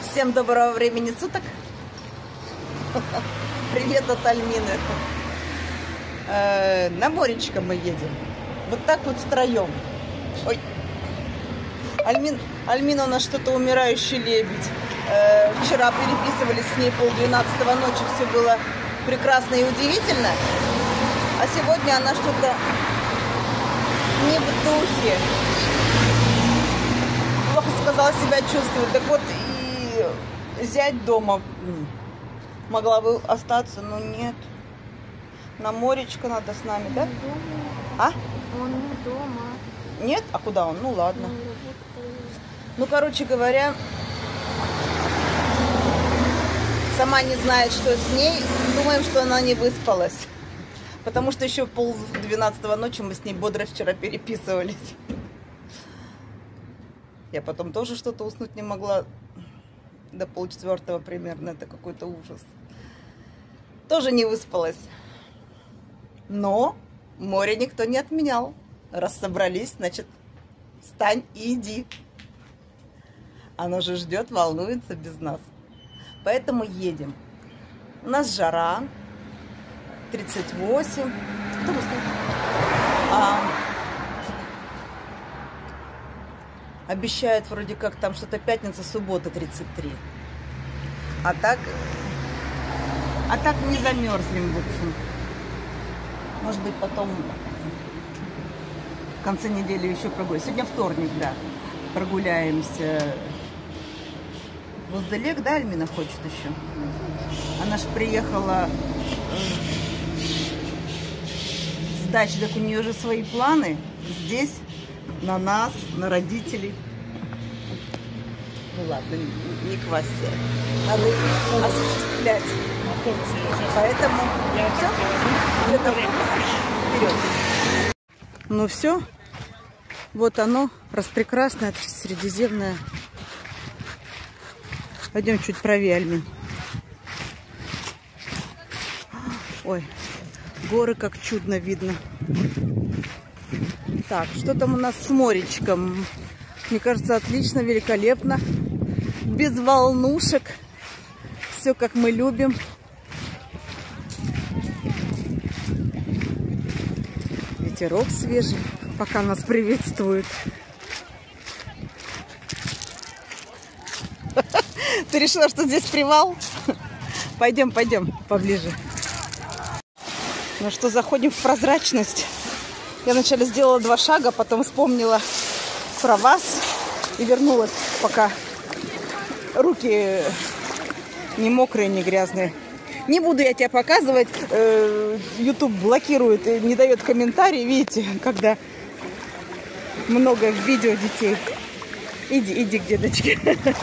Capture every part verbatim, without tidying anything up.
Всем доброго времени суток. Привет от Альмины. Э, на моречко мы едем. Вот так вот втроем. Ой. Альмин, Альмина у нас что-то умирающий лебедь. Э, вчера переписывались с ней полдвенадцатого ночи. Все было прекрасно и удивительно. А сегодня она что-то не в духе. Плохо сказала, себя чувствует. Так вот, и зять дома могла бы остаться, но нет. На моречко надо с нами, да? А? Он не дома. Нет? А куда он? Ну ладно. Ну, короче говоря, сама не знает, что с ней. Думаем, что она не выспалась. Потому что еще пол двенадцатого ночи мы с ней бодро вчера переписывались. Я потом тоже что-то уснуть не могла. До полчетвертого примерно. Это какой-то ужас. Тоже не выспалась. Но море никто не отменял. Раз собрались, значит, встань и иди. Оно же ждет, волнуется без нас. Поэтому едем. У нас жара. тридцать восемь. Кто уснет? А, обещают вроде как там что-то пятница, суббота тридцать три. А так... А так не замерзнем, в общем. Может быть, потом в конце недели еще прогуляемся. Сегодня вторник, да. Прогуляемся. Возделек, да, Альмина хочет еще? Она же приехала с дачи, так у нее же свои планы. Здесь, на нас, на родителей. Ну ладно, не, не квасься. Надо их осуществлять. Поэтому все. Вперед. Ну все. Вот оно, распрекрасное, средиземное. Пойдем чуть правее, Альмин. Ой, горы как чудно видно. Так, что там у нас с моречком? Мне кажется, отлично, великолепно. Без волнушек. Все как мы любим. Ветерок свежий, пока нас приветствует. Ты решила, что здесь привал? Пойдем, пойдем поближе. Ну что, заходим в прозрачность. Я вначале сделала два шага, потом вспомнила про вас и вернулась, пока руки не мокрые, не грязные. Не буду я тебя показывать. YouTube блокирует и не дает комментарий. Видите, когда много видео детей. Иди, иди к дедочке.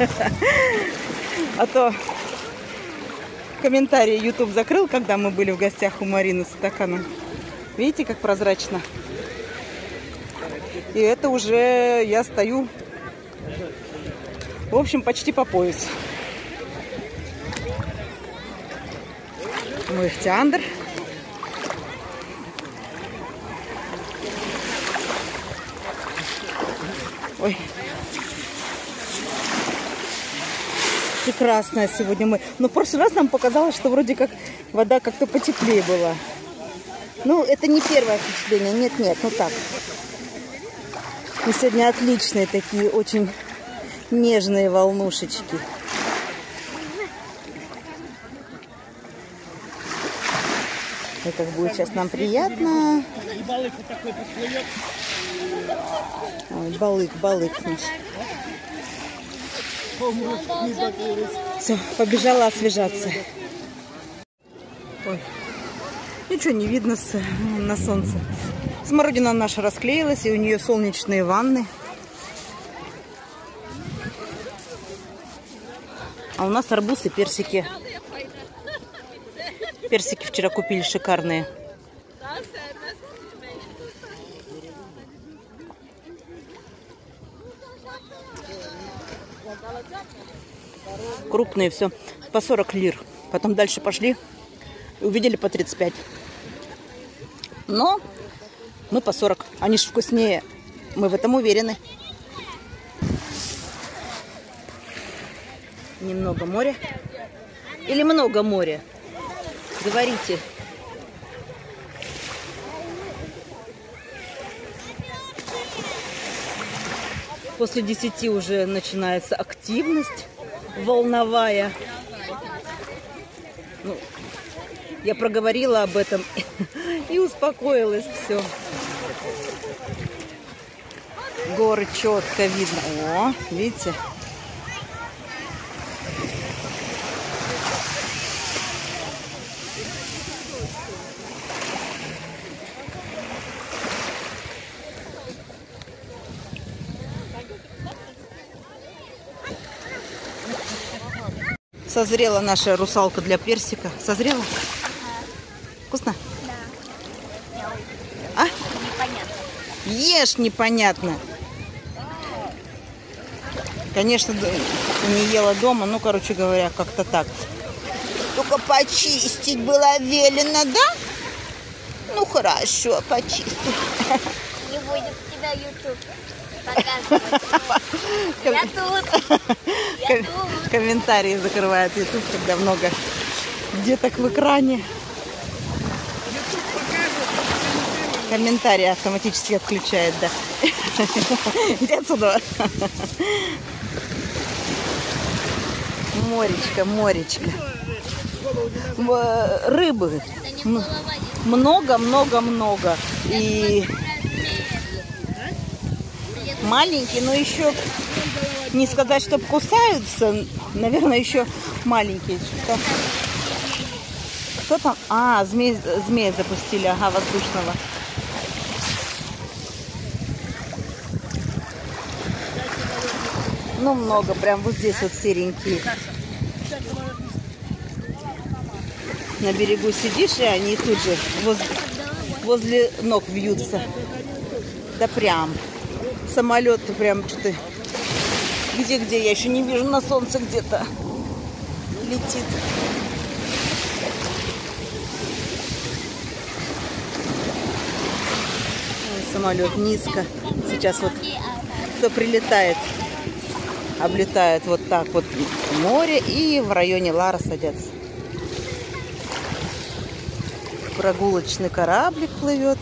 А то комментарии YouTube закрыл, когда мы были в гостях у Марины с стаканом. Видите, как прозрачно? И это уже я стою, в общем, почти по пояс. Мой Ихтиандр. Ой. Прекрасная сегодня мы. Но в прошлый раз нам показалось, что вроде как вода как-то потеплее была. Ну, это не первое впечатление. Нет, нет, ну так. И сегодня отличные такие, очень нежные волнушечки. Это будет сейчас нам приятно. Ой, балык, балык наш. Все, побежала освежаться. Ой, ничего не видно с, на солнце. Смородина наша расклеилась, и у нее солнечные ванны. А у нас арбуз и персики. Персики вчера купили шикарные. Крупные все. По сорок лир. Потом дальше пошли. Увидели по тридцать пять. Но мы по сорок. Они же вкуснее. Мы в этом уверены. Немного моря. Или много моря? Говорите. После десяти уже начинается активность волновая. Ну, я проговорила об этом и успокоилась. Все. Горы четко видно. О, видите? Созрела наша русалка для персика. Созрела? Ага. Вкусно? Да. А? Непонятно. Ешь непонятно. Конечно, не ела дома, ну, короче говоря, как-то так. Только почистить было велено, да? Ну, хорошо, почистить. Не будет тебя YouTube показывать. Я тут. Я тут. Комментарии закрывает YouTube, когда много деток в экране. Комментарии автоматически отключает, да. Иди отсюда. Моречка, моречка. Рыбы. Много, много, много. И маленькие, но еще не сказать, чтобы кусаются. Наверное, еще маленькие. Что? Кто там? А, змей, змея запустили, ага, воздушного. Ну, много, прям вот здесь вот серенькие. На берегу сидишь, и они тут же возле, возле ног вьются. Да прям. Самолет прям что-то... Где-где? Я еще не вижу, на солнце где-то летит. Ой, самолет низко. Сейчас вот кто прилетает, облетает вот так вот море и в районе Лара садятся. Прогулочный кораблик плывет.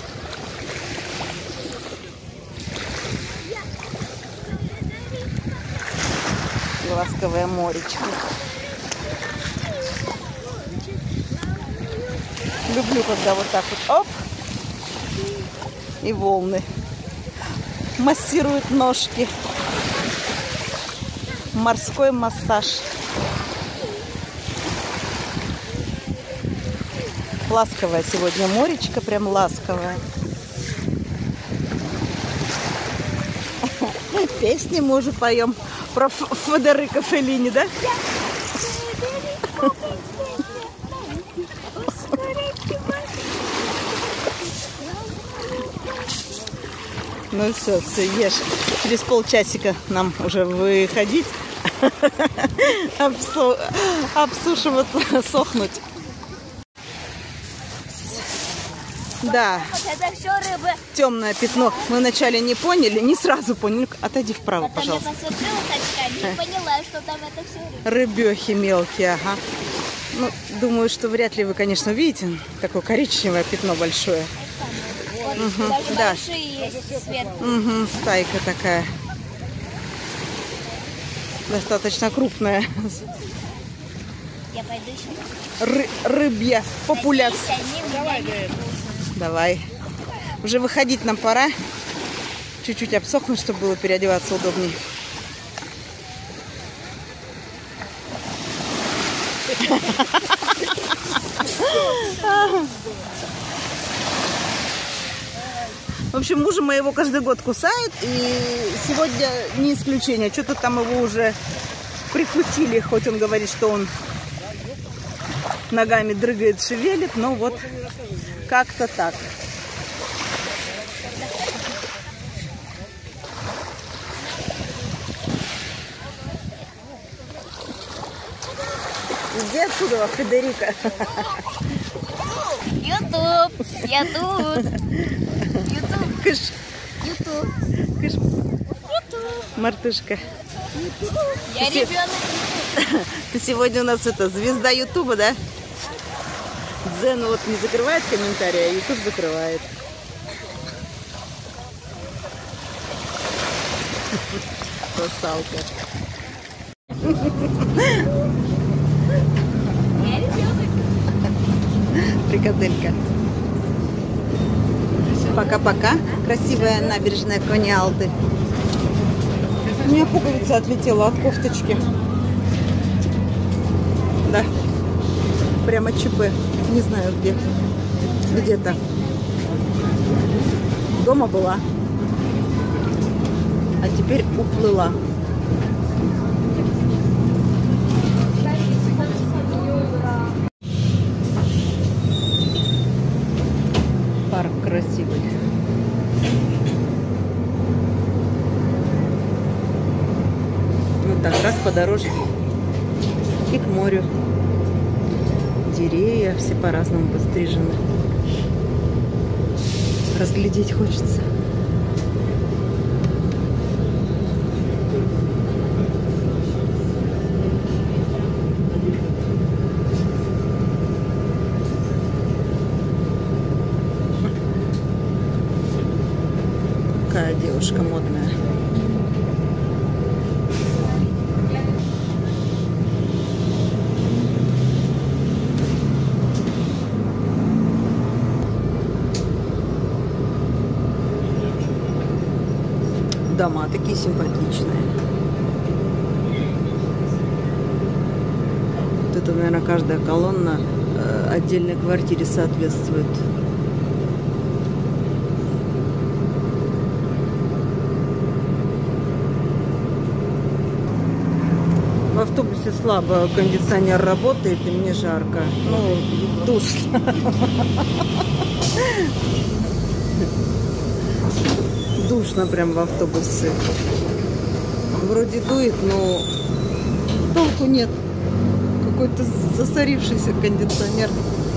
И ласковое моречко. Люблю, когда вот так вот оп, и волны массируют ножки. Морской массаж. Ласковое сегодня моречко, прям ласковое. Песни мы уже поем про Федерико Феллини, да? Ну все, все, ешь. Через полчасика нам уже выходить, Обсу... обсушиваться, сохнуть. Да. Это все рыбы. Темное пятно. Мы вначале не поняли, не сразу поняли. Отойди вправо, Потом пожалуйста. я посмотрела с очками и поняла, что там это все рыбы. Рыбехи мелкие, ага. Ну, думаю, что вряд ли вы, конечно, увидите такое коричневое пятно большое. Вот, Угу, даже да. большие есть сверху. Угу, стайка такая. Достаточно крупная. Я пойду еще. Ры рыбья популяция. Давай, Давай. Уже выходить нам пора. Чуть-чуть обсохнуть, чтобы было переодеваться удобнее. В общем, мужа моего каждый год кусают, и сегодня не исключение. Что-то там его уже прикусили, хоть он говорит, что он ногами дрыгает, шевелит, но вот как-то так. Иди отсюда, Федерико. Ютуб, я тут. Ютуб, Кыш, Ютуб, кыш, Ютуб. мартышка. Я Ты, ребенок. ты сегодня у нас это звезда Ютуба, да? Дзен вот не закрывает комментарии, а Ютуб закрывает. Русалка. Я ребенок. Прикаделька. Пока-пока. Красивая набережная Кониалты. У меня пуговица отлетела от кофточки. Да. Прямо ЧП. Не знаю где. Где-то. Дома была. А теперь уплыла. Парк красивый. Вот так раз по дорожке и к морю. Деревья все по-разному пострижены. Разглядеть хочется. Какая девушка модная. Дома такие симпатичные. Вот это, наверное, каждая колонна э, отдельной квартире соответствует. В автобусе слабо кондиционер работает, и мне жарко. Ну, душно. Душно прям в автобусе. Вроде дует, но толку нет. Какой-то засорившийся кондиционер.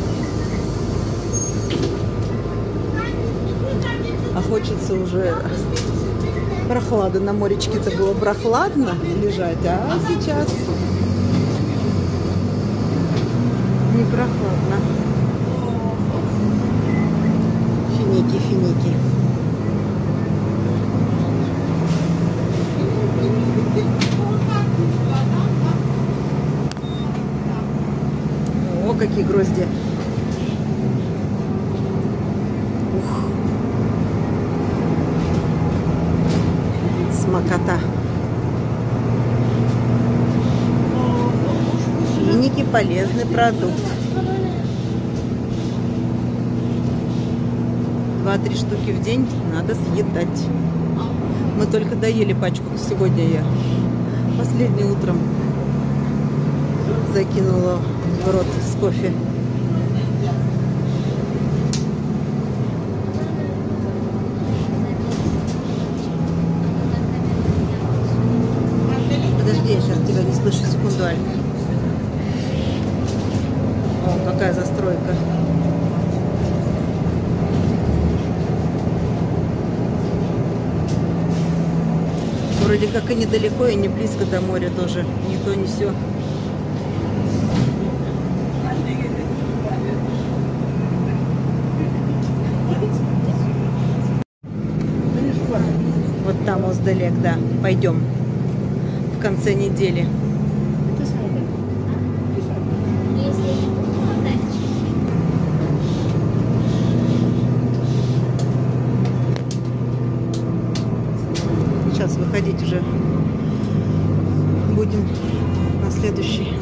А хочется уже прохлады. На моречке-то было прохладно лежать, а сейчас не прохладно. Финики, финики. О, какие грозди. Ух. Смакота. Финики — полезный продукт. Два-три штуки в день надо съедать. Мы только доели пачку сегодня я. Последним утром закинула в рот с кофе. Подожди, я сейчас тебя не слышу, секунду, Аль. О, какая застройка. Вроде как и недалеко, и не близко до моря тоже. Ни то, ни сё. Вот там Оздалек, да. Пойдем. В конце недели. Сейчас выходить уже будем на следующий.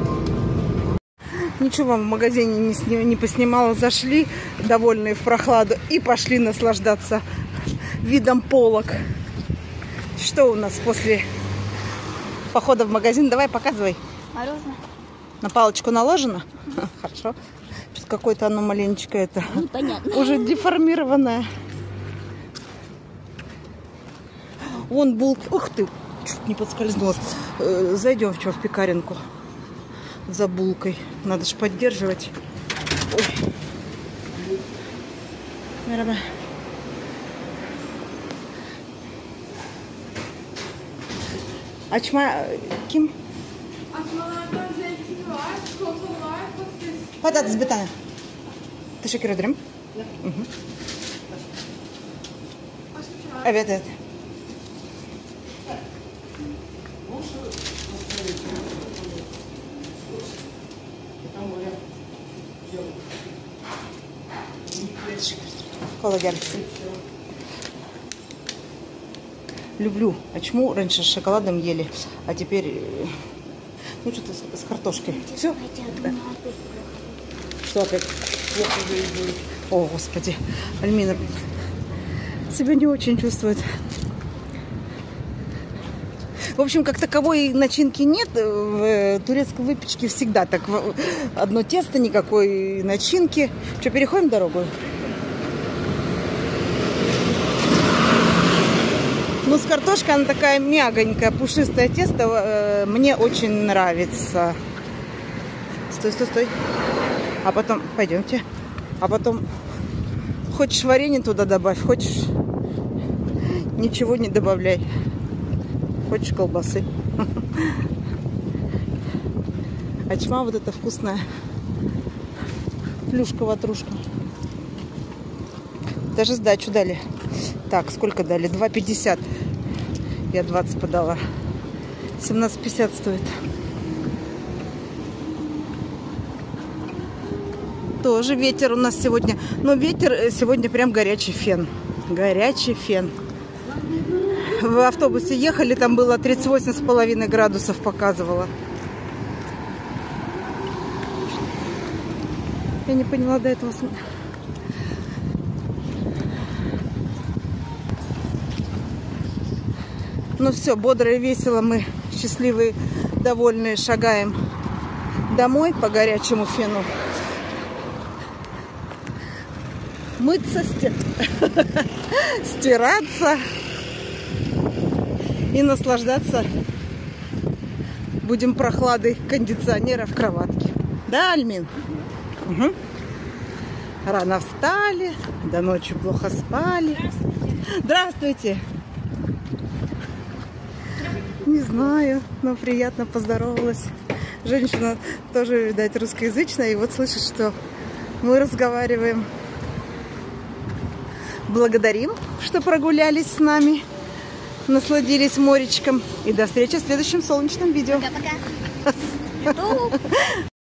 Ничего вам в магазине не, сни, не поснимала. Зашли, довольные в прохладу, и пошли наслаждаться видом полок. Что у нас после похода в магазин? Давай, показывай. Мороженое. На палочку наложено? Хорошо. Что-то какое-то оно маленечко это. Непонятно. Уже деформированное. Вон булки. Ух ты, чуть не подскользнулась. Зайдем в, в пекаренку за булкой. Надо же поддерживать. Ой. Наверное. Açma kim? Açmalardan zeytin var, çikolata var, patates. Patates bir tane. Teşekkür ederim. Hı hı. Başka bir şey var. Evet evet. Kolay gelsin. Люблю ачму. Раньше с шоколадом ели, а теперь э, ну что-то с, с картошкой. Все? Да. Что опять? О, Господи. Альмина себя не очень чувствует. В общем, как таковой начинки нет. В турецкой выпечке всегда так. Одно тесто, никакой начинки. Что, переходим дорогу? Ну, с картошкой она такая мягонькая, пушистое тесто. Мне очень нравится. Стой, стой, стой. А потом, пойдемте. А потом, хочешь варенье туда добавь, хочешь ничего не добавляй. Хочешь колбасы. Ачма вот эта вкусная. Плюшка-ватрушка. Даже сдачу дали. Так, сколько дали? два пятьдесят. Я двадцать подала. семнадцать пятьдесят стоит. Тоже ветер у нас сегодня. Но ветер сегодня прям горячий фен. Горячий фен. В автобусе ехали, там было тридцать восемь с половиной градусов показывало. Я не поняла до этого. Ну все, бодро и весело мы, счастливые, довольные, шагаем домой по горячему фену. Мыться, стир... стираться и наслаждаться будем прохладой кондиционера в кроватке. Да, Альмин? Угу. Рано встали, до ночи плохо спали. Здравствуйте. Здравствуйте. Не знаю, но приятно поздоровалась. Женщина тоже, видать, русскоязычная. И вот слышит, что мы разговариваем. Благодарим, что прогулялись с нами, насладились моречком. И до встречи в следующем солнечном видео. Пока-пока.